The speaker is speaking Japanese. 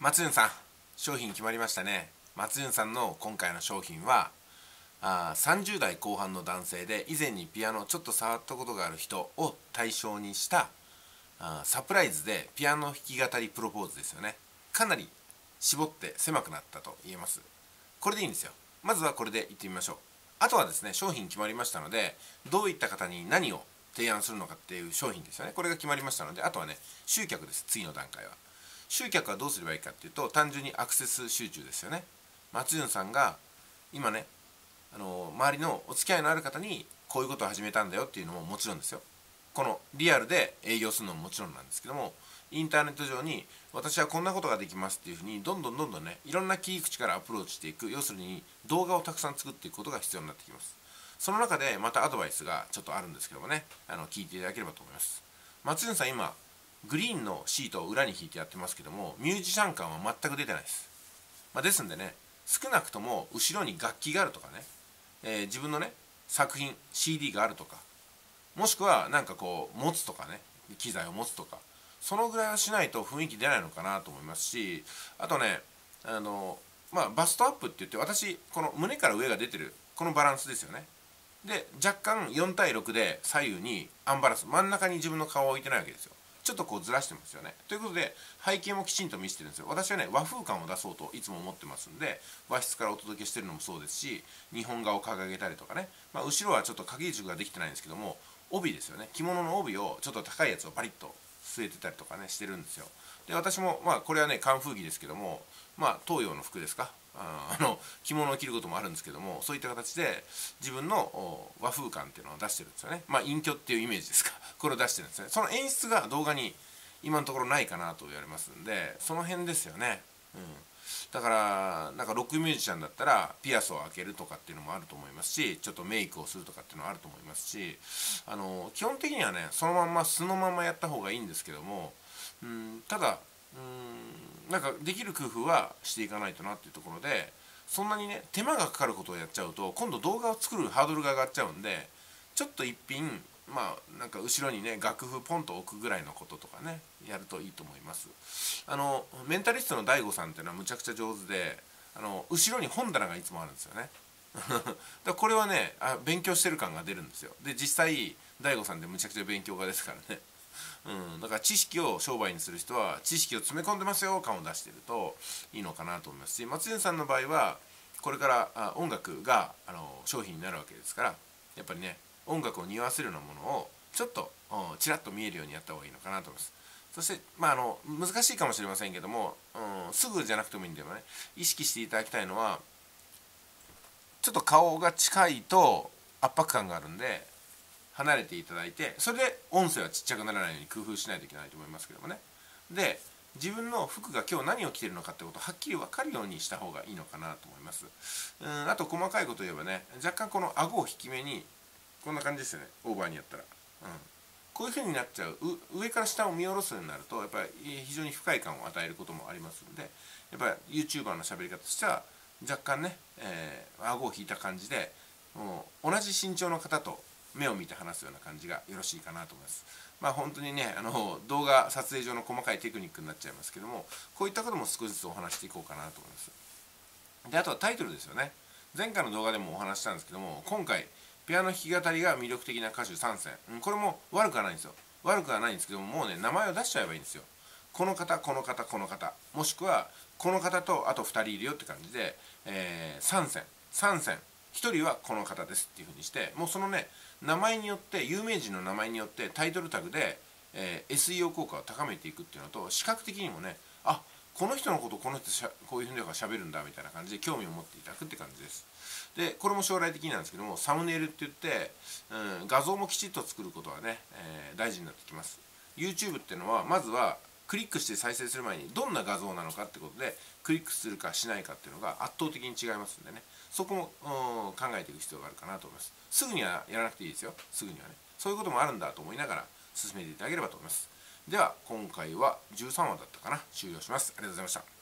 松潤さん、商品決まりましたね。松潤さんの今回の商品は30代後半の男性で以前にピアノちょっと触ったことがある人を対象にしたサプライズでピアノ弾き語りプロポーズですよね。かなり絞って狭くなったと言えます。これでいいんですよ。まずはこれでいってみましょう。あとはですね、商品決まりましたので、どういった方に何を提案するのかっていう商品ですよね。これが決まりましたので、あとはね、集客です。次の段階は集客はどうすればいいかっていうと、単純にアクセス集中ですよね。松潤さんが今ね、周りのお付き合いのある方にこういうことを始めたんだよっていうのももちろんですよ。このリアルで営業するのももちろんなんですけども、インターネット上に私はこんなことができますっていうふうにどんどんね、いろんな切り口からアプローチしていく、要するに動画をたくさん作っていくことが必要になってきます。その中でまたアドバイスがちょっとあるんですけどもね、聞いていただければと思います。松潤さん今グリーンのシートを裏に引いてやってますけども、ミュージシャン感は全く出てないです。ですんでね、少なくとも後ろに楽器があるとかね、自分のね作品 CD があるとか、もしくはなんかこう持つとかね、機材を持つとか、そのぐらいはしないと雰囲気出ないのかなと思いますし、あとね、バストアップって言って、私この胸から上が出てるこのバランスですよね。で若干4対6で左右にアンバランス、真ん中に自分の顔を置いてないわけですよ。ちょっとこうずらしてますよね。ということで背景もきちんと見せてるんですよ。私はね、和風感を出そうといつも思ってますんで、和室からお届けしてるのもそうですし、日本画を掲げたりとかね、後ろはちょっと掛け軸ができてないんですけども、帯ですよね、着物の帯をちょっと高いやつをパリッと据えてたりとかねしてるんですよ。で私もこれはね、カンフー着ですけども、東洋の服ですか、着物を着ることもあるんですけども、そういった形で自分の和風感っていうのを出してるんですよね。隠居っていうイメージですか、これを出してるんですね。その演出が動画に今のところないかなと言われますんで、その辺ですよね。だからなんかロックミュージシャンだったらピアスを開けるとかっていうのもあると思いますし、ちょっとメイクをするとかっていうのはあると思いますし、基本的にはね、そのまんま素のままやった方がいいんですけども、ただなんかできる工夫はしていかないとなっていうところで、そんなにね手間がかかることをやっちゃうと今度動画を作るハードルが上がっちゃうんで、ちょっと一品なんか後ろにね楽譜ポンと置くぐらいのこととかね、やるといいと思います。メンタリストの DAIGO さんっていうのはむちゃくちゃ上手で、後ろに本棚がいつもあるんですよね。だからこれはね、勉強してる感が出るんですよ。で実際 DAIGO さんってむちゃくちゃ勉強家ですからね。だから知識を商売にする人は知識を詰め込んでますよ感を出しているといいのかなと思いますし、松潤さんの場合はこれから音楽が商品になるわけですから、やっぱりね音楽を匂わせるようなものをちょっとちらっと見えるようにやった方がいいのかなと思います。そして難しいかもしれませんけども、すぐじゃなくてもいいんでもね、意識していただきたいのは、ちょっと顔が近いと圧迫感があるんで離れていただいて、それで音声はちっちゃくならないように工夫しないといけないと思いますけどもね。で自分の服が今日何を着てるのかってことをはっきり分かるようにした方がいいのかなと思います。あと細かいことを言えばね、若干この顎を引き目にこんな感じですよね、オーバーにやったら、こういう風になっちゃう、上から下を見下ろすようになるとやっぱり非常に不快感を与えることもありますんで、やっぱり YouTuber の喋り方としては若干ね、顎を引いた感じで、もう同じ身長の方と目を見て話すような感じがよろしいかなと思います。本当にね、動画撮影上の細かいテクニックになっちゃいますけども、こういったことも少しずつお話していこうかなと思います。であとはタイトルですよね。前回の動画でもお話したんですけども、今回ピアノ弾き語りが魅力的な歌手3選、これも悪くはないんですよ。悪くはないんですけども、もうね名前を出しちゃえばいいんですよ。この方この方この方、もしくはこの方とあと2人いるよって感じで、3選1人はこの方ですっていう風にして、もうそのね名前によって、有名人の名前によってタイトルタグで、SEO 効果を高めていくっていうのと、視覚的にもね、この人のことこの人こういうふうに喋るんだみたいな感じで興味を持っていただくって感じです。でこれも将来的になんですけども、サムネイルって言って、画像もきちっと作ることはね、大事になってきます。 YouTube っていうのはまずはクリックして再生する前にどんな画像なのかってことでクリックするかしないかっていうのが圧倒的に違いますんでね、そこも考えていく必要があるかなと思います。すぐにはやらなくていいですよ。すぐにはね、そういうこともあるんだと思いながら進めていただければと思います。では今回は13話だったかな、終了します。ありがとうございました。